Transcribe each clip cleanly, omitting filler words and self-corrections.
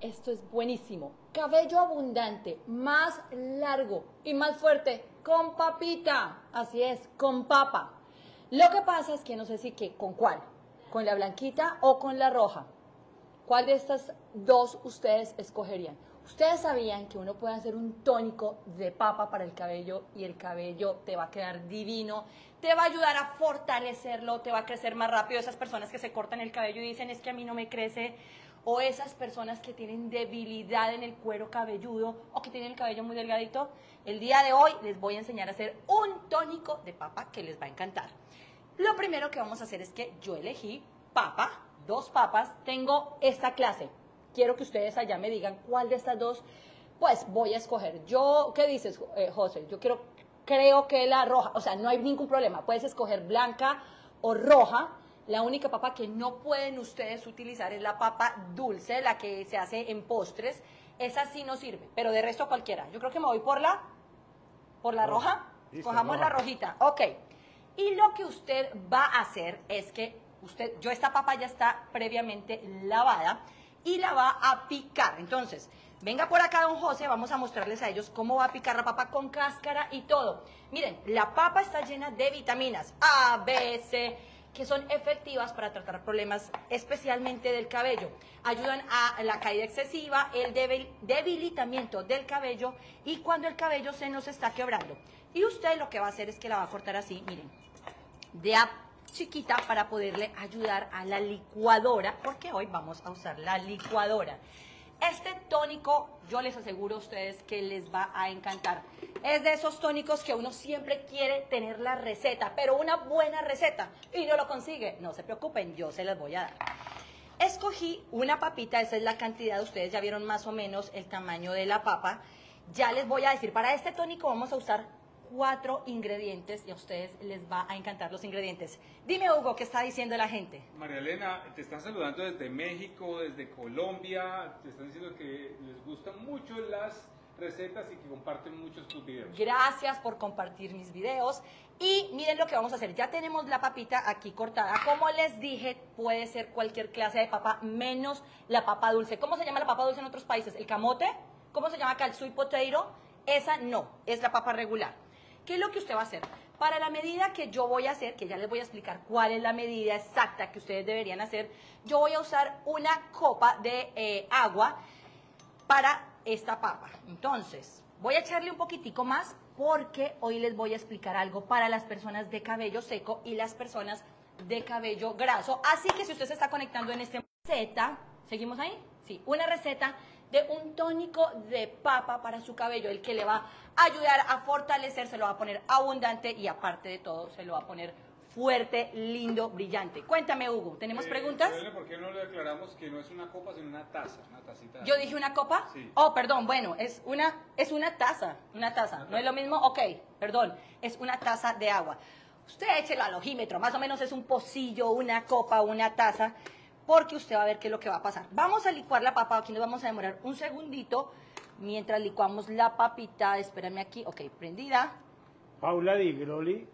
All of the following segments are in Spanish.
esto es buenísimo. Cabello abundante, más largo y más fuerte, con papita. Así es, con papa. Lo que pasa es que no sé si con cuál, con la blanquita o con la roja. ¿Cuál de estas dos ustedes escogerían? Ustedes sabían que uno puede hacer un tónico de papa para el cabello y el cabello te va a quedar divino, te va a ayudar a fortalecerlo, te va a crecer más rápido. Esas personas que se cortan el cabello y dicen es que a mí no me crece, o esas personas que tienen debilidad en el cuero cabelludo o que tienen el cabello muy delgadito, el día de hoy les voy a enseñar a hacer un tónico de papa que les va a encantar. Lo primero que vamos a hacer es que yo elegí papa, 2 papas, tengo esta clase. Quiero que ustedes allá me digan cuál de estas dos, pues voy a escoger. Yo, ¿qué dices, José? Yo creo que la roja, o sea, no hay ningún problema. Puedes escoger blanca o roja. La única papa que no pueden ustedes utilizar es la papa dulce, la que se hace en postres. Esa sí no sirve, pero de resto cualquiera. Yo creo que me voy por la roja. Listo, cojamos roja. La rojita, ok. Y lo que usted va a hacer es que esta papa ya está previamente lavada y la va a picar. Entonces, venga por acá, don José, vamos a mostrarles a ellos cómo va a picar la papa con cáscara y todo. Miren, la papa está llena de vitaminas A, B, C, que son efectivas para tratar problemas especialmente del cabello. Ayudan a la caída excesiva, el debilitamiento del cabello y cuando el cabello se nos está quebrando. Y usted lo que va a hacer es que la va a cortar así, miren, de a chiquita para poderle ayudar a la licuadora, porque hoy vamos a usar la licuadora. Este tónico, yo les aseguro a ustedes que les va a encantar. Es de esos tónicos que uno siempre quiere tener la receta, pero una buena receta, y no lo consigue. No se preocupen, yo se las voy a dar. Escogí una papita, esa es la cantidad, ustedes ya vieron más o menos el tamaño de la papa. Ya les voy a decir, para este tónico vamos a usar 4 ingredientes y a ustedes les va a encantar los ingredientes. Dime, Hugo, ¿qué está diciendo la gente? María Elena, te están saludando desde México, desde Colombia, te están diciendo que les gustan mucho las recetas y que comparten muchos tus videos. Gracias por compartir mis videos. Y miren lo que vamos a hacer. Ya tenemos la papita aquí cortada. Como les dije, puede ser cualquier clase de papa, menos la papa dulce. ¿Cómo se llama la papa dulce en otros países? ¿El camote? ¿Cómo se llama acá? ¿El sweet potato? Esa no, es la papa regular. ¿Qué es lo que usted va a hacer? Para la medida que yo voy a hacer, que ya les voy a explicar cuál es la medida exacta que ustedes deberían hacer, yo voy a usar una copa de agua para esta papa. Entonces, voy a echarle un poquitico más porque hoy les voy a explicar algo para las personas de cabello seco y las personas de cabello graso. Así que si usted se está conectando en esta receta, ¿seguimos ahí? Sí, una receta de un tónico de papa para su cabello, el que le va a ayudar a fortalecer, se lo va a poner abundante y aparte de todo se lo va a poner fuerte, lindo, brillante. Cuéntame, Hugo, ¿tenemos preguntas? ¿Por qué no le aclaramos que no es una copa, sino una taza, una tacita? ¿Yo dije una copa? Sí. Oh, perdón, bueno, es una taza, ¿no es lo mismo? Ok, perdón, es una taza de agua. Usted échelo al ojímetro, más o menos es un pocillo, una copa, una taza, porque usted va a ver qué es lo que va a pasar. Vamos a licuar la papa, aquí nos vamos a demorar un segundito, mientras licuamos la papita, espérame aquí, ok, prendida. Paula Di Groli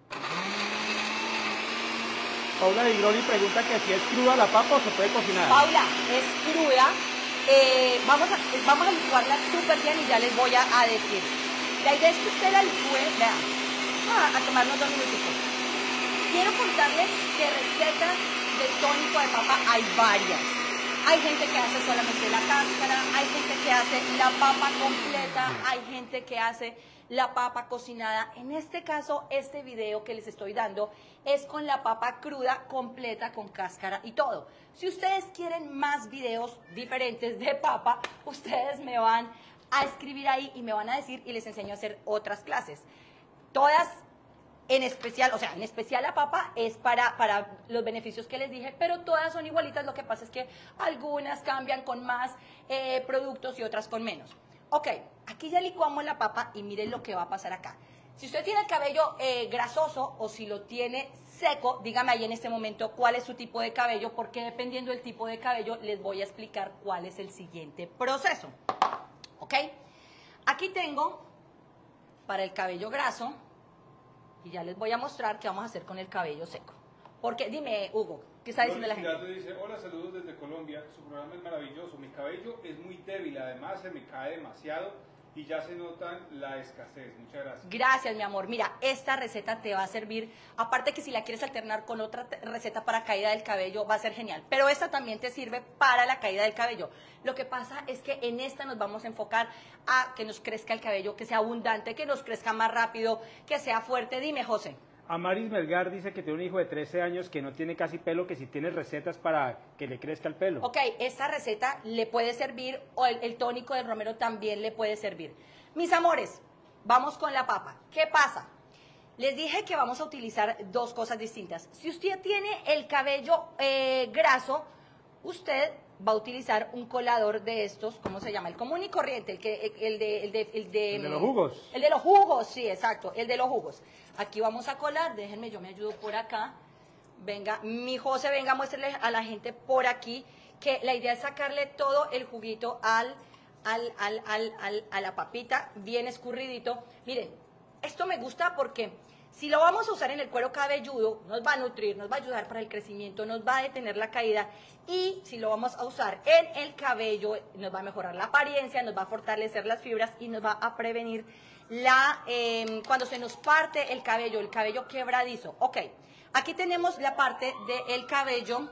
pregunta que si es cruda la papa o se puede cocinar. Paula, es cruda, vamos a licuarla súper bien y ya les voy a decir. La idea es que usted la licúe, vean, a tomarnos 2 minutitos. Quiero contarles que recetas de tónico de papa hay varias. Hay gente que hace solamente la cáscara, hay gente que hace la papa completa, hay gente que hace la papa cocinada. En este caso, este video que les estoy dando es con la papa cruda, completa, con cáscara y todo. Si ustedes quieren más videos diferentes de papa, ustedes me van a escribir ahí y me van a decir y les enseño a hacer otras clases. Todas en especial, o sea, en especial la papa es para los beneficios que les dije, pero todas son igualitas, lo que pasa es que algunas cambian con más productos y otras con menos. Ok, aquí ya licuamos la papa y miren lo que va a pasar acá. Si usted tiene el cabello grasoso o si lo tiene seco, dígame ahí en este momento cuál es su tipo de cabello, porque dependiendo del tipo de cabello les voy a explicar cuál es el siguiente proceso. Ok, aquí tengo para el cabello graso y ya les voy a mostrar qué vamos a hacer con el cabello seco. Porque, dime, Hugo, ¿Qué está diciendo la Loris gente? Giraldo dice, hola, saludos desde Colombia, su programa es maravilloso, mi cabello es muy débil, además se me cae demasiado y ya se nota la escasez. Muchas gracias. Gracias, mi amor. Mira, esta receta te va a servir, aparte que si la quieres alternar con otra receta para caída del cabello, va a ser genial. Pero esta también te sirve para la caída del cabello. Lo que pasa es que en esta nos vamos a enfocar a que nos crezca el cabello, que sea abundante, que nos crezca más rápido, que sea fuerte. Dime, José. Amaris Melgar dice que tiene un hijo de 13 años que no tiene casi pelo, que si tiene recetas para que le crezca el pelo. Ok, esta receta le puede servir, o el tónico del romero también le puede servir. Mis amores, vamos con la papa. ¿Qué pasa? Les dije que vamos a utilizar dos cosas distintas. Si usted tiene el cabello graso, usted va a utilizar un colador de estos, ¿cómo se llama? El común y corriente, el de los jugos. El de los jugos, sí, exacto, el de los jugos. Aquí vamos a colar, déjenme, yo me ayudo por acá. Venga, mi José, venga, muéstrele a la gente por aquí que la idea es sacarle todo el juguito a la papita, bien escurridito. Miren, esto me gusta porque si lo vamos a usar en el cuero cabelludo, nos va a nutrir, nos va a ayudar para el crecimiento, nos va a detener la caída. Y si lo vamos a usar en el cabello, nos va a mejorar la apariencia, nos va a fortalecer las fibras y nos va a prevenir cuando se nos parte el cabello quebradizo. Ok, aquí tenemos la parte del cabello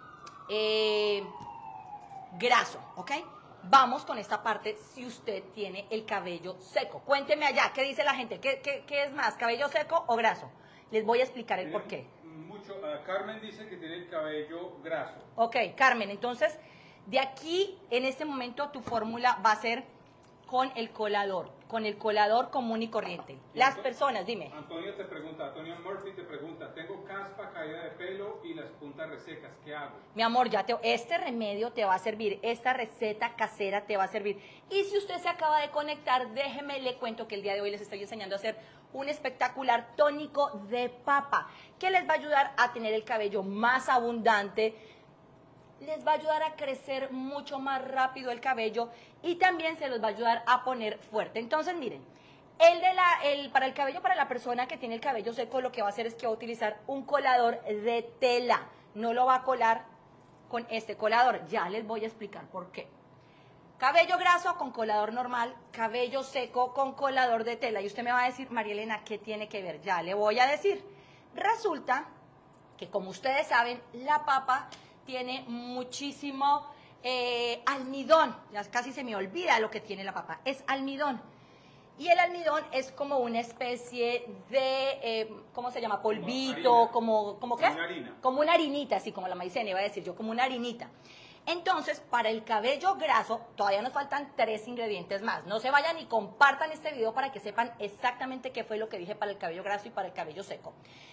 graso, ¿ok? Vamos con esta parte si usted tiene el cabello seco. Cuénteme allá, ¿qué dice la gente? ¿Qué es más, cabello seco o graso? Les voy a explicar el por qué. Carmen dice que tiene el cabello graso. Ok, Carmen, entonces, de aquí, en este momento, tu fórmula va a ser con el colador común y corriente. Las personas, dime. Antonio Murphy te pregunta, tengo caspa, caída de pelo y las puntas resecas, ¿qué hago? Mi amor, este remedio te va a servir, esta receta casera te va a servir. Y si usted se acaba de conectar, déjeme le cuento que el día de hoy les estoy enseñando a hacer un espectacular tónico de papa, que les va a ayudar a tener el cabello más abundante, les va a ayudar a crecer mucho más rápido el cabello y también se los va a ayudar a poner fuerte. Entonces, miren, para el cabello, para la persona que tiene el cabello seco, lo que va a hacer es que va a utilizar un colador de tela. No lo va a colar con este colador. Ya les voy a explicar por qué. Cabello graso con colador normal, cabello seco con colador de tela. Y usted me va a decir, María Elena, ¿qué tiene que ver? Ya le voy a decir. Resulta que, como ustedes saben, la papa tiene muchísimo almidón. Ya casi se me olvida lo que tiene la papa. Es almidón. Y el almidón es como una especie de, ¿cómo se llama? Polvito, ¿cómo qué? Como una harina. Como una harinita, así como la maicena, iba a decir yo, como una harinita. Entonces, para el cabello graso, todavía nos faltan 3 ingredientes más. No se vayan y compartan este video para que sepan exactamente qué fue lo que dije para el cabello graso y para el cabello seco.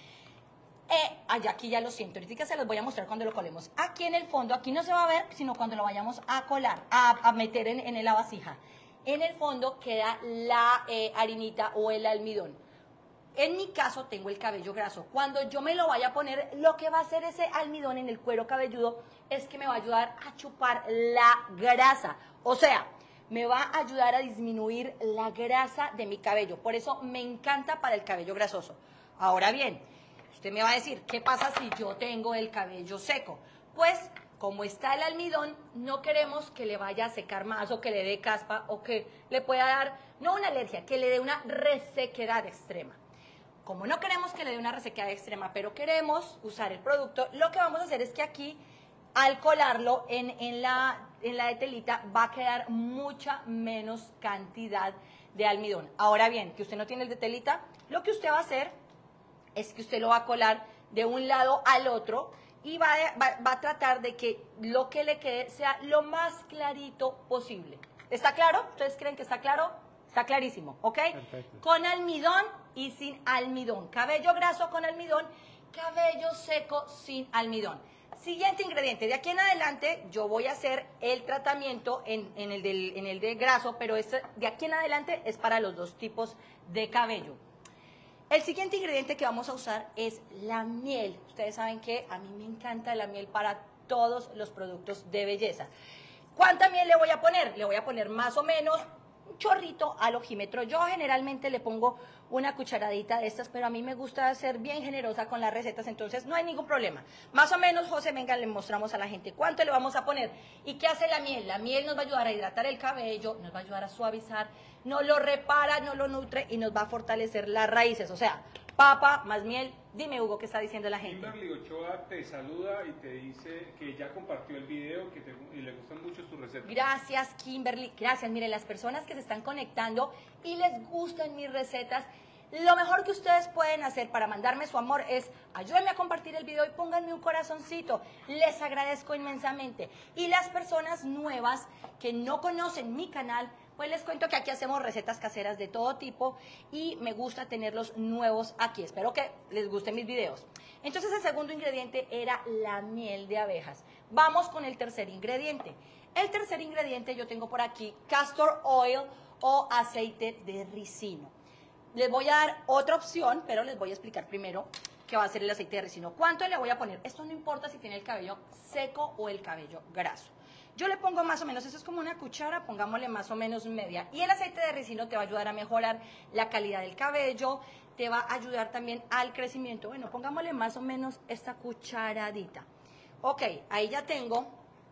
Aquí ya lo siento, ahorita se los voy a mostrar cuando lo colemos. Aquí en el fondo, aquí no se va a ver, sino cuando lo vayamos a colar, a meter en la vasija. En el fondo queda la harinita o el almidón. En mi caso tengo el cabello graso. Cuando yo me lo vaya a poner, lo que va a hacer ese almidón en el cuero cabelludo es que me va a ayudar a chupar la grasa. O sea, me va a ayudar a disminuir la grasa de mi cabello. Por eso me encanta para el cabello grasoso. Ahora bien, usted me va a decir, ¿qué pasa si yo tengo el cabello seco? Pues, como está el almidón, no queremos que le vaya a secar más o que le dé caspa o que le pueda dar, no una alergia, que le dé una resequedad extrema. Como no queremos que le dé una resequedad extrema, pero queremos usar el producto, lo que vamos a hacer es que aquí, al colarlo en la de telita, va a quedar mucha menos cantidad de almidón. Ahora bien, que usted no tiene el de telita, lo que usted va a hacer es que usted lo va a colar de un lado al otro y va a tratar de que lo que le quede sea lo más clarito posible. ¿Está claro? ¿Ustedes creen que está claro? Está clarísimo, ¿ok? Perfecto. Con almidón y sin almidón. Cabello graso con almidón, cabello seco sin almidón. Siguiente ingrediente. De aquí en adelante yo voy a hacer el tratamiento en el de graso, pero de aquí en adelante es para los dos tipos de cabello. El siguiente ingrediente que vamos a usar es la miel. Ustedes saben que a mí me encanta la miel para todos los productos de belleza. ¿Cuánta miel le voy a poner? Le voy a poner más o menos un chorrito al ojímetro. Yo generalmente le pongo una cucharadita de estas, pero a mí me gusta ser bien generosa con las recetas, entonces no hay ningún problema. Más o menos, José, venga, le mostramos a la gente cuánto le vamos a poner. ¿Y qué hace la miel? La miel nos va a ayudar a hidratar el cabello, nos va a ayudar a suavizar, nos lo repara, nos lo nutre y nos va a fortalecer las raíces. O sea, papa más miel. Dime, Hugo, ¿qué está diciendo la gente? Kimberly Ochoa te saluda y te dice que ya compartió el video y le gustan mucho tus recetas. Gracias, Kimberly. Gracias. Miren, las personas que se están conectando y les gustan mis recetas, lo mejor que ustedes pueden hacer para mandarme su amor es ayúdenme a compartir el video y pónganme un corazoncito. Les agradezco inmensamente. Y las personas nuevas que no conocen mi canal, pues les cuento que aquí hacemos recetas caseras de todo tipo y me gusta tenerlos nuevos aquí. Espero que les gusten mis videos. Entonces el segundo ingrediente era la miel de abejas. Vamos con el tercer ingrediente. El tercer ingrediente yo tengo por aquí castor oil o aceite de ricino. Les voy a dar otra opción, pero les voy a explicar primero qué va a ser el aceite de ricino. ¿Cuánto le voy a poner? Esto no importa si tiene el cabello seco o el cabello graso. Yo le pongo más o menos, eso es como una cuchara, pongámosle más o menos media. Y el aceite de ricino te va a ayudar a mejorar la calidad del cabello, te va a ayudar también al crecimiento. Bueno, pongámosle más o menos esta cucharadita. Ok, ahí ya tengo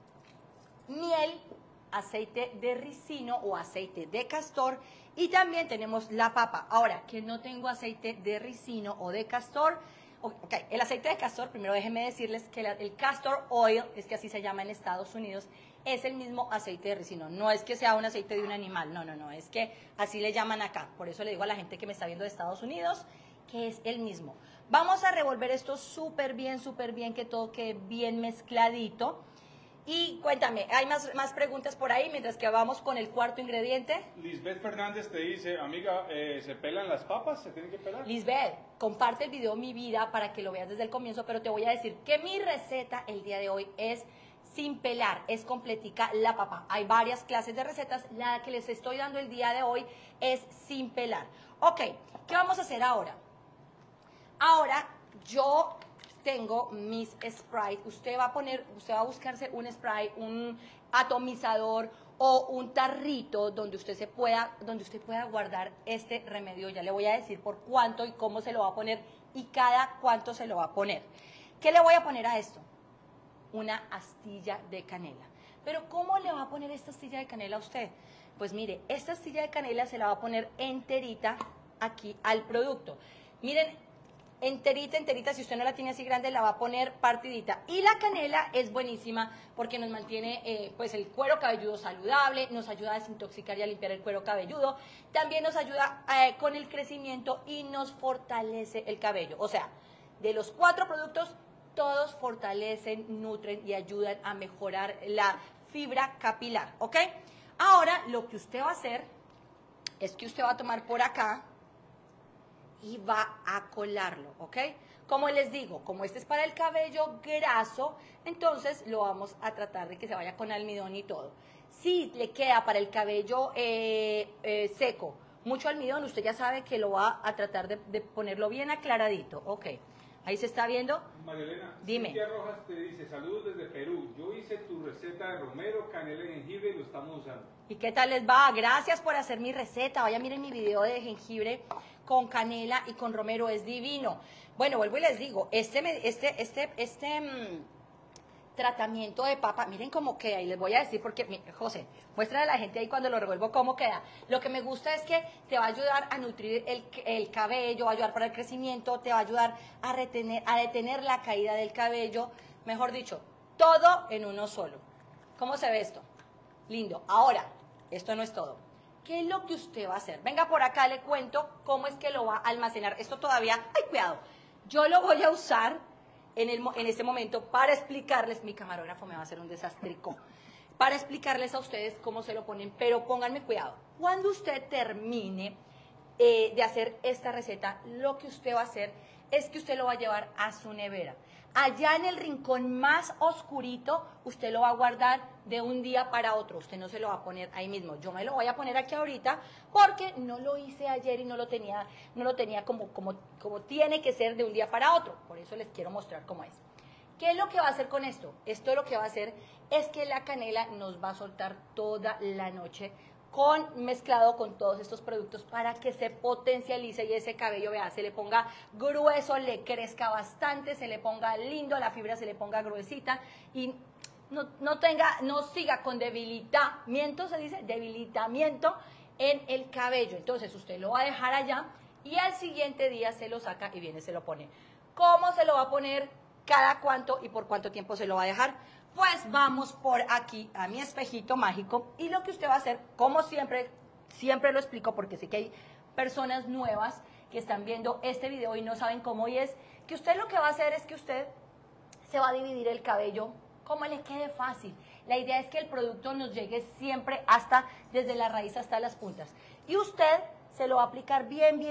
miel, aceite de ricino o aceite de castor y también tenemos la papa. Ahora, que no tengo aceite de ricino o de castor, ok, el aceite de castor, primero déjenme decirles que el castor oil, es que así se llama en Estados Unidos, es el mismo aceite de ricino. No es que sea un aceite de un animal, no, es que así le llaman acá. Por eso le digo a la gente que me está viendo de Estados Unidos que es el mismo. Vamos a revolver esto súper bien, que todo quede bien mezcladito. Y cuéntame, ¿hay más preguntas por ahí mientras que vamos con el cuarto ingrediente? Lisbeth Fernández te dice, amiga, ¿se pelan las papas? ¿Se tienen que pelar? Lisbeth, comparte el video Mi Vida para que lo veas desde el comienzo, pero te voy a decir que mi receta el día de hoy es sin pelar, es completica la papa. Hay varias clases de recetas, la que les estoy dando el día de hoy es sin pelar. Ok, ¿qué vamos a hacer ahora? Ahora yo tengo mis sprays. Usted va a buscarse un spray, un atomizador o un tarrito donde usted pueda guardar este remedio. Ya le voy a decir por cuánto y cómo se lo va a poner y cada cuánto se lo va a poner. ¿Qué le voy a poner a esto? Una astilla de canela. Pero ¿cómo le va a poner esta astilla de canela a usted? Pues mire, esta astilla de canela se la va a poner enterita aquí al producto. Miren, enterita, si usted no la tiene así grande, la va a poner partidita. Y la canela es buenísima porque nos mantiene pues el cuero cabelludo saludable, nos ayuda a desintoxicar y a limpiar el cuero cabelludo, también nos ayuda con el crecimiento y nos fortalece el cabello. O sea, de los 4 productos, todos fortalecen, nutren y ayudan a mejorar la fibra capilar, ¿ok? Ahora, lo que usted va a hacer es que usted va a tomar por acá y va a colarlo, ¿ok? Como les digo, como este es para el cabello graso, entonces lo vamos a tratar de que se vaya con almidón y todo. Si le queda para el cabello seco mucho almidón, usted ya sabe que lo va a tratar de ponerlo bien aclaradito, ¿ok? Ahí se está viendo. María Elena, dime. Cintia Rojas te dice, saludos desde Perú. Yo hice tu receta de romero, canela y jengibre y lo estamos usando. ¿Y qué tal les va? Gracias por hacer mi receta. Vaya, miren mi video de jengibre con canela y con romero, es divino. Bueno, vuelvo y les digo, tratamiento de papa, miren cómo queda, y les voy a decir porque, José, muéstrale a la gente ahí cuando lo revuelvo cómo queda. Lo que me gusta es que te va a ayudar a nutrir el cabello, va a ayudar para el crecimiento, te va a ayudar a detener la caída del cabello, mejor dicho, todo en uno solo. ¿Cómo se ve esto? Lindo. Ahora, esto no es todo. ¿Qué es lo que usted va a hacer? Venga por acá, le cuento cómo es que lo va a almacenar. Esto todavía, ¡ay, cuidado! Yo lo voy a usar en este momento para explicarles, mi camarógrafo me va a hacer un desastrico, para explicarles a ustedes cómo se lo ponen, pero pónganme cuidado. Cuando usted termine de hacer esta receta, lo que usted va a hacer es que usted lo va a llevar a su nevera. Allá en el rincón más oscurito, usted lo va a guardar de un día para otro. Usted no se lo va a poner ahí mismo. Yo me lo voy a poner aquí ahorita porque no lo hice ayer y no lo tenía como tiene que ser de un día para otro. Por eso les quiero mostrar cómo es. ¿Qué es lo que va a hacer con esto? Esto lo que va a hacer es que la canela nos va a soltar toda la noche mezclado con todos estos productos para que se potencialice y ese cabello, vea, se le ponga grueso, le crezca bastante, se le ponga lindo, la fibra se le ponga gruesita y no siga con debilitamiento, se dice, debilitamiento en el cabello. Entonces usted lo va a dejar allá y al siguiente día se lo saca y viene, se lo pone. ¿Cómo se lo va a poner? ¿Cada cuánto y por cuánto tiempo se lo va a dejar? Pues vamos por aquí a mi espejito mágico y lo que usted va a hacer, como siempre lo explico porque sé que hay personas nuevas que están viendo este video y no saben cómo, y es que usted lo que va a hacer es que usted se va a dividir el cabello como le quede fácil. La idea es que el producto nos llegue siempre desde la raíz hasta las puntas. Y usted se lo va a aplicar bien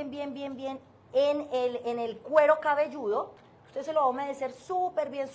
en el cuero cabelludo. Usted se lo va a humedecer súper bien,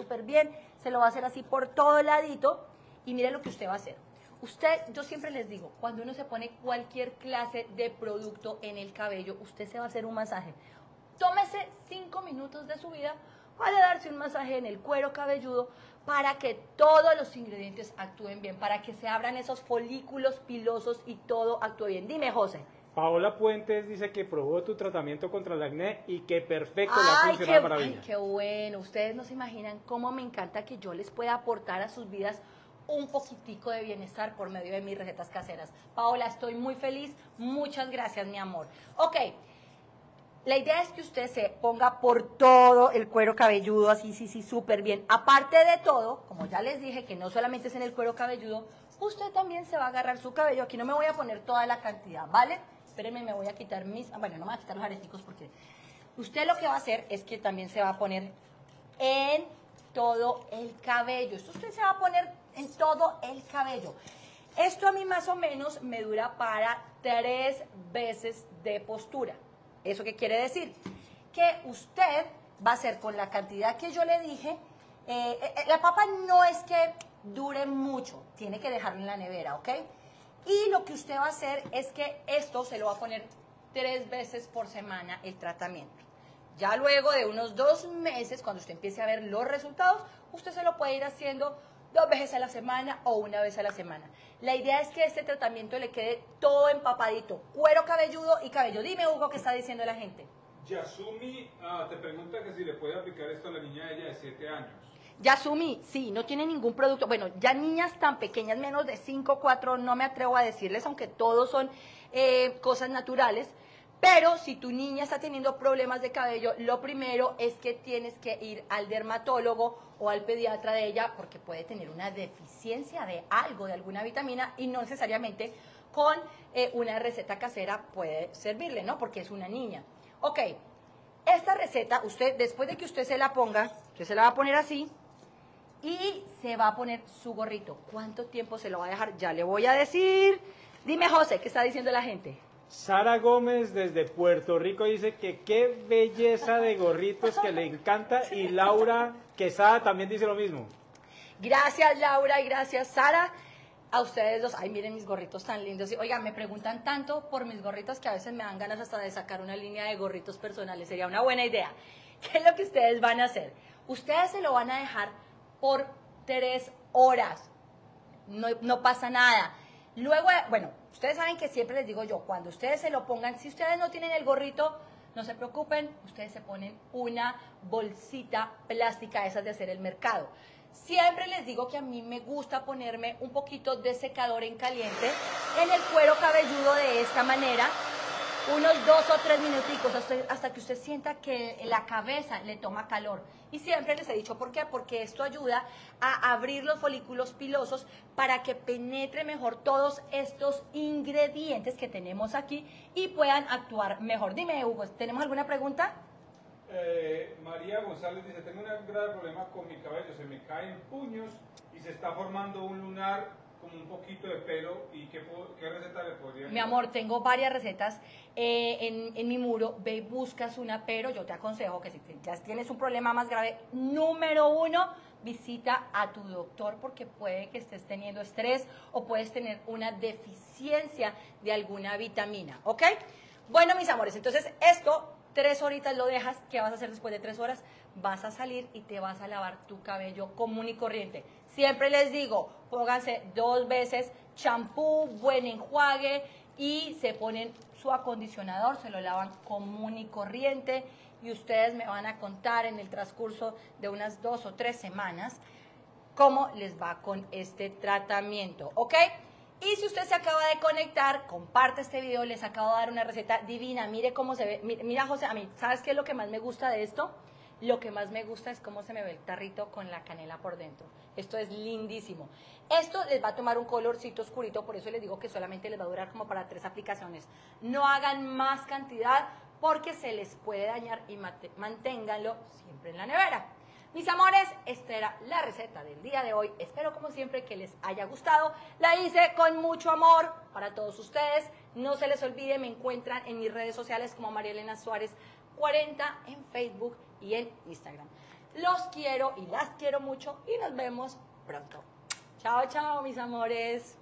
se lo va a hacer así por todo ladito y mire lo que usted va a hacer. Yo siempre les digo, cuando uno se pone cualquier clase de producto en el cabello, usted se va a hacer un masaje. Tómese 5 minutos de su vida para darse un masaje en el cuero cabelludo para que todos los ingredientes actúen bien, para que se abran esos folículos pilosos y todo actúe bien. Dime, José. Paola Puentes dice que probó tu tratamiento contra el acné y que perfecto, le ha funcionado maravilla. Ay, qué bueno. Ustedes no se imaginan cómo me encanta que yo les pueda aportar a sus vidas un poquitico de bienestar por medio de mis recetas caseras. Paola, estoy muy feliz. Muchas gracias, mi amor. Ok, la idea es que usted se ponga por todo el cuero cabelludo, así, sí, súper bien. Aparte de todo, como ya les dije, que no solamente es en el cuero cabelludo, usted también se va a agarrar su cabello. Aquí no me voy a poner toda la cantidad, ¿vale? Espérenme, me voy a quitar bueno, no me voy a quitar los areticos porque usted lo que va a hacer es que también se va a poner en todo el cabello. Esto usted se va a poner en todo el cabello. Esto a mí más o menos me dura para 3 veces de postura. ¿Eso qué quiere decir? Que usted va a hacer con la cantidad que yo le dije. La papa no es que dure mucho, tiene que dejarlo en la nevera, ¿ok? Y lo que usted va a hacer es que esto se lo va a poner 3 veces por semana el tratamiento. Ya luego de unos 2 meses, cuando usted empiece a ver los resultados, usted se lo puede ir haciendo 2 veces a la semana o 1 vez a la semana. La idea es que este tratamiento le quede todo empapadito, cuero cabelludo y cabello. Dime, Hugo, ¿qué está diciendo la gente? Yasumi te pregunta que si le puede aplicar esto a la niña de ella de 7 años. Yasumi, sí, no tiene ningún producto. Bueno, ya niñas tan pequeñas, menos de 5, 4, no me atrevo a decirles, aunque todos son cosas naturales. Pero si tu niña está teniendo problemas de cabello, lo primero es que tienes que ir al dermatólogo o al pediatra de ella, porque puede tener una deficiencia de algo, de alguna vitamina, y no necesariamente con una receta casera puede servirle, ¿no? Porque es una niña. Ok, esta receta, usted, después de que usted se la ponga, usted se la va a poner así, y se va a poner su gorrito. ¿Cuánto tiempo se lo va a dejar? Ya le voy a decir. Dime, José, ¿qué está diciendo la gente? Sara Gómez desde Puerto Rico dice que qué belleza de gorritos, que le encanta, y Laura Quesada también dice lo mismo. Gracias, Laura, y gracias, Sara. A ustedes dos, ay, miren mis gorritos tan lindos. Oigan, me preguntan tanto por mis gorritos que a veces me dan ganas hasta de sacar una línea de gorritos personales. Sería una buena idea. ¿Qué es lo que ustedes van a hacer? Ustedes se lo van a dejar por 3 horas. No pasa nada. Luego, bueno, ustedes saben que siempre les digo yo, cuando ustedes se lo pongan, si ustedes no tienen el gorrito, no se preocupen, ustedes se ponen una bolsita plástica, esas de hacer el mercado. Siempre les digo que a mí me gusta ponerme un poquito de secador en caliente en el cuero cabelludo de esta manera, unos 2 o 3 minuticos hasta que usted sienta que la cabeza le toma calor. Y siempre les he dicho, ¿por qué? Porque esto ayuda a abrir los folículos pilosos para que penetre mejor todos estos ingredientes que tenemos aquí y puedan actuar mejor. Dime, Hugo, ¿tenemos alguna pregunta? María González dice, tengo un grave problema con mi cabello, se me caen puños y se está formando un lunar como un poquito de pelo. ¿Y qué receta le podría dar? Mi amor, tengo varias recetas en mi muro. Ve y buscas una, pero yo te aconsejo que si ya tienes un problema más grave, número 1, visita a tu doctor, porque puede que estés teniendo estrés o puedes tener una deficiencia de alguna vitamina, ¿ok? Bueno, mis amores, entonces esto 3 horitas lo dejas. ¿Qué vas a hacer después de 3 horas? Vas a salir y te vas a lavar tu cabello común y corriente. Siempre les digo, pónganse 2 veces champú, buen enjuague y se ponen su acondicionador, se lo lavan común y corriente y ustedes me van a contar en el transcurso de unas 2 o 3 semanas cómo les va con este tratamiento, ¿ok? Y si usted se acaba de conectar, comparte este video, les acabo de dar una receta divina, mire cómo se ve, mira José, a mí, ¿sabes qué es lo que más me gusta de esto? Lo que más me gusta es cómo se me ve el tarrito con la canela por dentro. Esto es lindísimo. Esto les va a tomar un colorcito oscurito, por eso les digo que solamente les va a durar como para 3 aplicaciones. No hagan más cantidad porque se les puede dañar y manténganlo siempre en la nevera. Mis amores, esta era la receta del día de hoy. Espero como siempre que les haya gustado. La hice con mucho amor para todos ustedes. No se les olvide, me encuentran en mis redes sociales como María Elena Suárez 40 en Facebook y en Instagram. Los quiero y las quiero mucho y nos vemos pronto. Chao, chao, mis amores.